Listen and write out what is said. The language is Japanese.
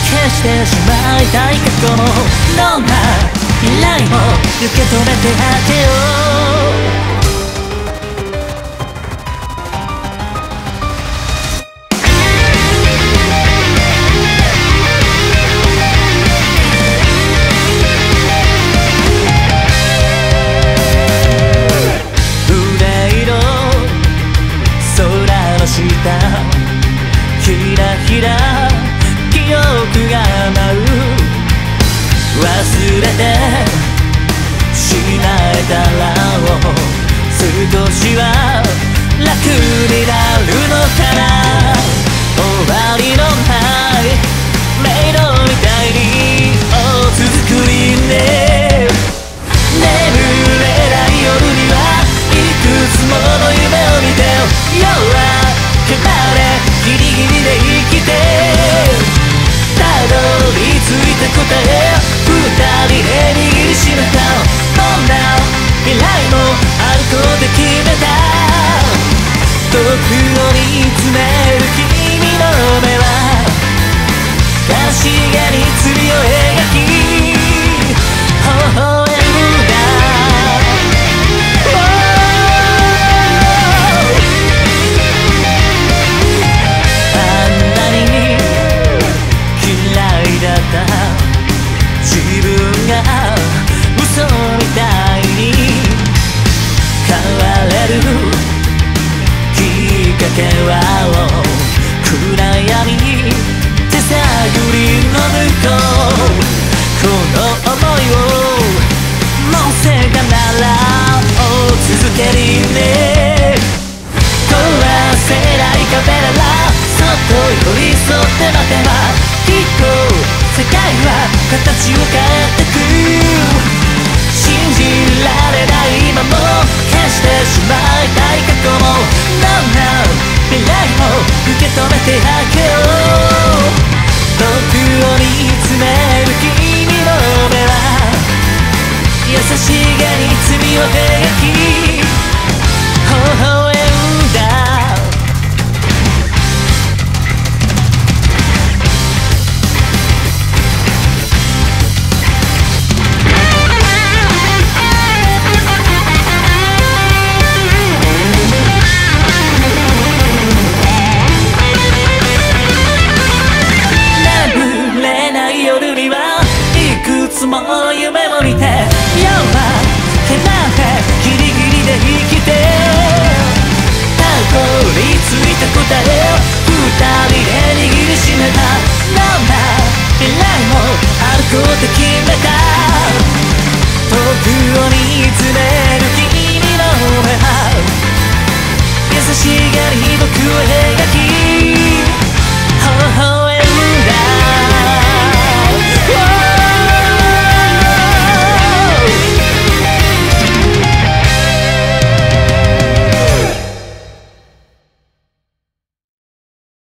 消してしまいたい過去もどんな未来も受け止めてあげよう。ひらひら記憶が舞う忘れてしまえたら少しは楽になるのかな。終わりのない迷路みたいに続く夢、眠れない夜にはいくつもの夢を見て夜はけばれギリギリで生きてたどり着いた答え、二人で握りしめたどんな未来もあるとで決めた。遠くを見つめる君の目は悲しげに釣りを描き微笑むんだ。自分が嘘みたいに変われるきっかけは暗闇手探りの向こう、この想いをもうせがなら続けるね。壊せない壁ならそっと寄り添って待てばきっと世界は形を変えてく。信じられない今も消してしまいたい過去もどんな未来も受け止めてあげよう。遠くを見つめる君の目は優しげ